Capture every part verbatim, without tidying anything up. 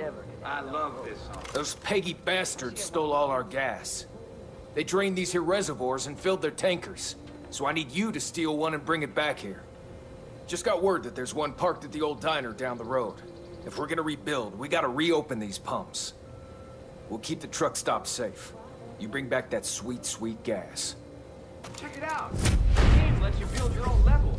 I love this song. Those Peggy bastards stole all our gas. They drained these here reservoirs and filled their tankers. So I need you to steal one and bring it back here. Just got word that there's one parked at the old diner down the road. If we're gonna rebuild, we gotta reopen these pumps. We'll keep the truck stop safe. You bring back that sweet, sweet gas. Check it out. The game lets you build your own level.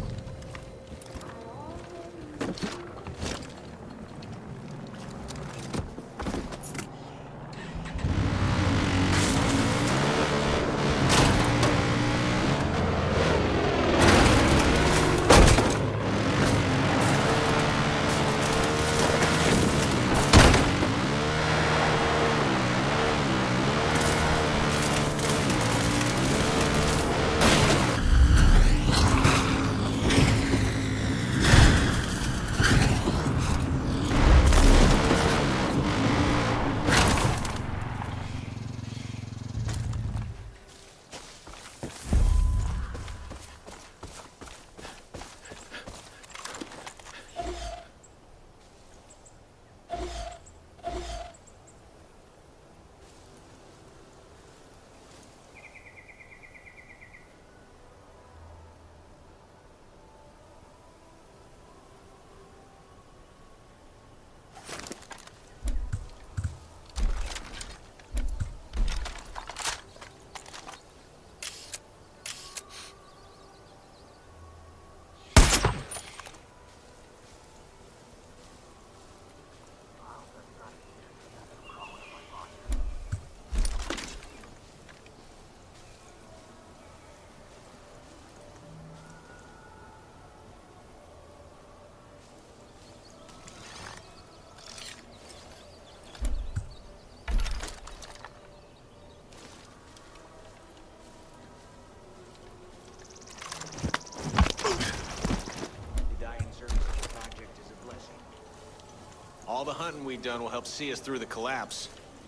All the hunting we've done will help see us through the collapse.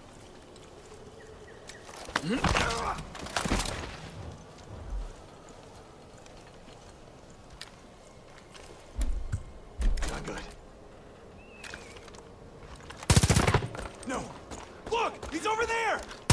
Not good. No! Look! He's over there!